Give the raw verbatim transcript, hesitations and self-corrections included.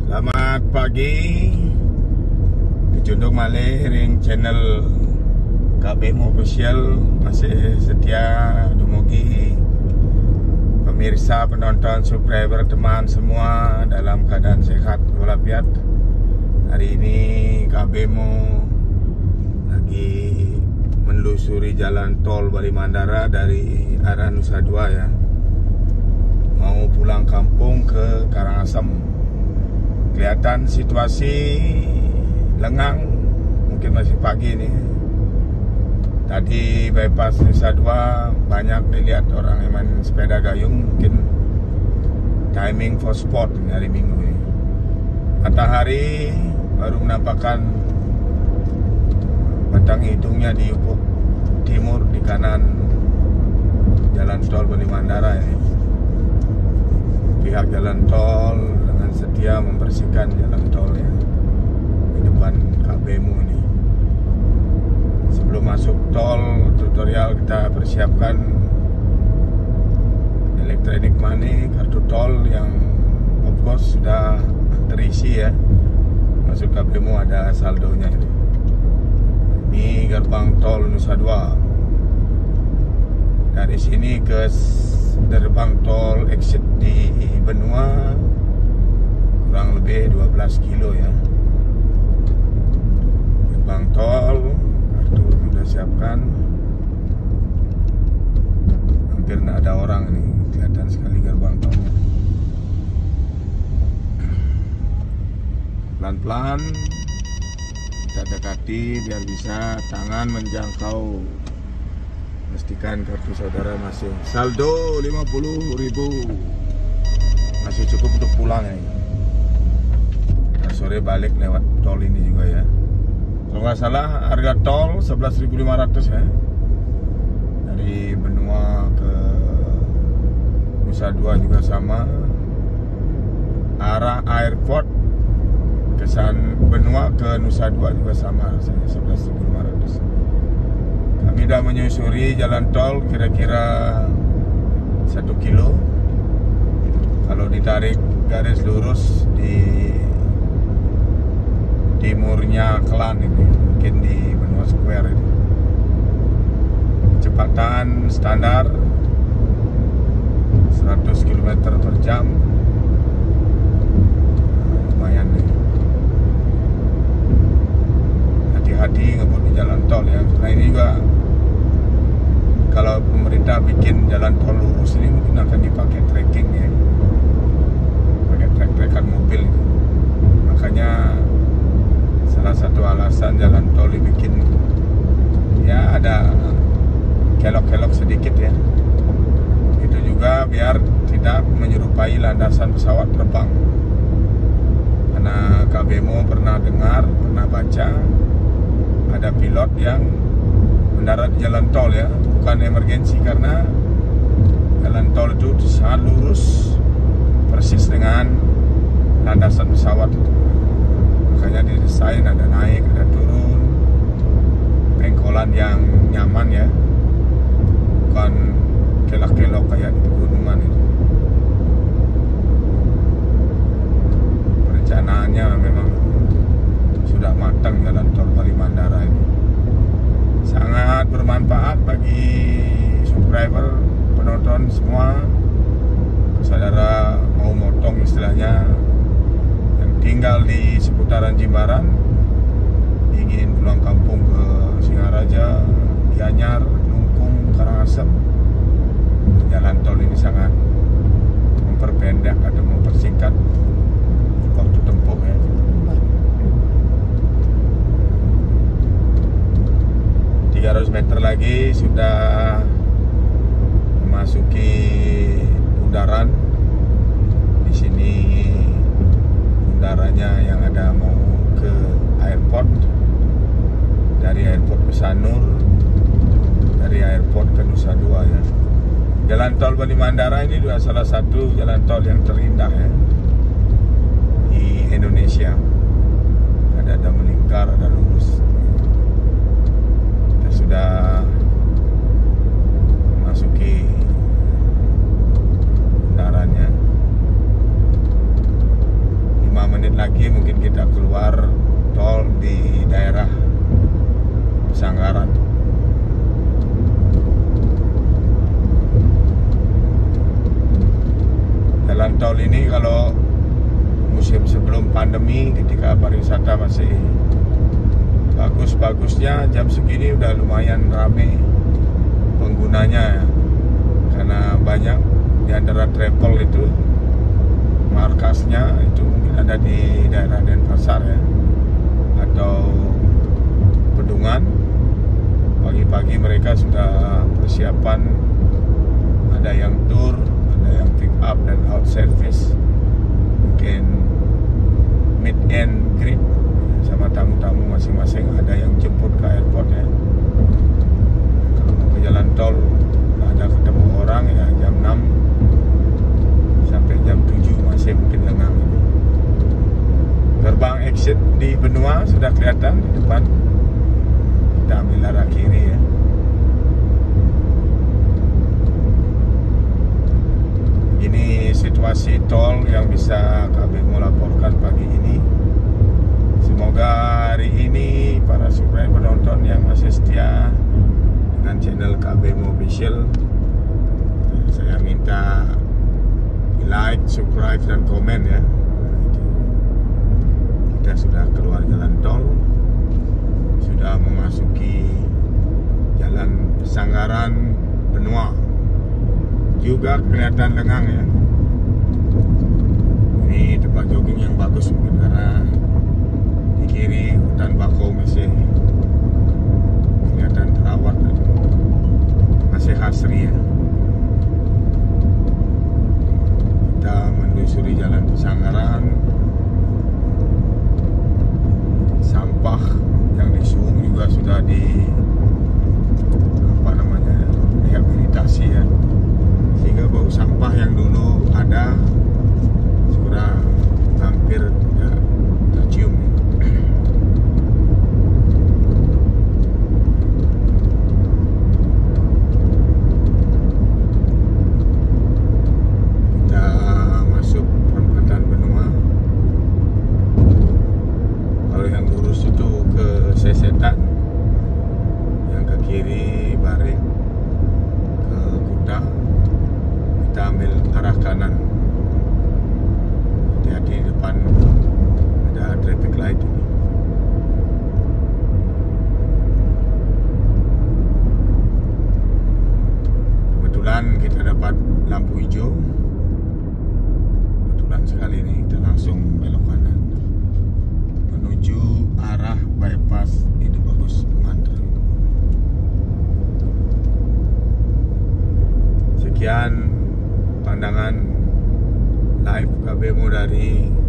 Selamat pagi. Kejunduk malih ring channel K B M Official. Masih setia dumugi pemirsa, penonton, subscriber, teman semua dalam keadaan sehat walafiat. Hari ini K B M lagi menelusuri jalan tol Bali Mandara dari arah Nusa Dua ya. Mau pulang kampung ke Karangasem. Kelihatan situasi lengang, mungkin masih pagi nih. Tadi bypass Nusa Dua banyak dilihat orang yang main sepeda gayung, mungkin timing for sport hari Minggu ini. Matahari baru menampakkan batang hidungnya di ufuk timur di kanan jalan tol Bali Mandara ini. Pihak jalan tol dengan setia membersihkan jalan tol ya di depan K B M ini. Sebelum masuk tol, tutorial kita persiapkan electronic money, kartu tol yang of course sudah terisi ya. Masuk K B M ada saldonya ini. Ini gerbang tol Nusa Dua. Dari sini ke gerbang tol exit di Benua kurang lebih dua belas kilo ya. Gerbang tol kartu sudah siapkan. Hampir tidak ada orang ini, kelihatan sekali gerbang tolnya. Pelan-pelan kita dekati biar bisa tangan menjangkau. Pastikan kartu saudara masih saldo lima puluh ribu, masih cukup untuk pulang ya. Nah, sore balik lewat tol ini juga ya. Kalau nggak salah harga tol sebelas ribu lima ratus ya. Dari Benua ke Nusa Dua juga sama. Arah airport kesan Benua ke Nusa Dua juga sama rasanya sebelas ribu lima ratus. Kami sudah menyusuri jalan tol kira-kira satu kilo. Kalau ditarik garis lurus di timurnya Kelan ini, mungkin di Benua Square ini. Kecepatan standar seratus kilometer per jam. Lumayan nih. Hati-hati ngebut di jalan tol ya. Nah ini juga kalau pemerintah bikin jalan tol lurus ini mungkin akan dipakai tracking ya, pakai track-trackan mobil. Makanya salah satu alasan jalan tol dibikin ya ada kelok-kelok sedikit ya. Itu juga biar tidak menyerupai landasan pesawat terbang. Karena K B M pernah dengar, pernah baca ada pilot yang mendarat di jalan tol ya, bukan emergensi karena jalan tol itu sangat lurus persis dengan landasan pesawat itu. Makanya didesain ada naik, ada turun, pengkolan yang nyaman ya, bukan kelak-kelok kayak di pegunungan itu. Perencanaannya memang sudah matang jalan tol Bali Mandara ini. Sangat bermanfaat bagi subscriber, penonton semua. Saudara mau motong istilahnya yang tinggal di seputaran Jimbaran, ingin pulang kampung ke Singaraja, Gianyar, Lungkung, Karangasem, jalan tol ini sangat memperpendek atau mempersingkat waktu tempuh ya. tiga ratus meter lagi sudah memasuki bundaran. Di sini bundarannya yang ada mau ke airport. Dari airport ke Sanur, dari airport ke Nusa Dua ya. Jalan tol Bali Mandara ini juga salah satu jalan tol yang terindah ya di Indonesia. Ada ada melingkar, ada lurus. Sudah memasuki bundarannya. lima menit lagi mungkin kita keluar tol di daerah Pesanggaran. Jalan tol ini kalau musim sebelum pandemi, ketika pariwisata masih bagus-bagusnya, jam segini udah lumayan rame penggunanya ya. Karena banyak di antara travel itu markasnya itu mungkin ada di daerah Denpasar ya, atau Pedungan. Pagi-pagi mereka sudah persiapan, ada yang tour, ada yang pick up dan out service, mungkin meet and greet sama tamu-tamu masing-masing, ada yang jemput ke airport ya. Kalau mau ke jalan tol ada ketemu orang ya, jam enam sampai jam tujuh masih mungkin lengang ini. Gerbang exit di Benua sudah kelihatan di depan. Kita ambil arah kiri ya. Ini situasi tol yang bisa K B M O laporkan pagi ini. Semoga hari ini para subscriber penonton yang masih setia dengan channel K B M O Official, saya minta like, subscribe dan komen ya. Kita sudah keluar jalan tol, sudah memasuki jalan Pesanggaran Benua, juga kelihatan lengang ya. Ini tempat jogging yang bagus mungkin karena di kiri hutan bakau masih kelihatan terawat dan masih asri ya. Kita menelusuri jalan Pesanggaran. Sampah yang disuung juga sudah di apa namanya rehabilitasi ya, sehingga bau sampah yang dulu ada sudah hampir tidak tercium. Kita masuk perempatan Benua. Kalau yang lurus itu ke Sesetan, yang ke kiri Baring ke Kuta. Kita ambil arah kanan. Hati-hati di depan ada traffic light ini. Kebetulan kita dapat lampu hijau. Kebetulan sekali ini kita langsung belok kanan menuju arah bypass Ide Bagus Pengantin. Sekian pandangan live K B M O dari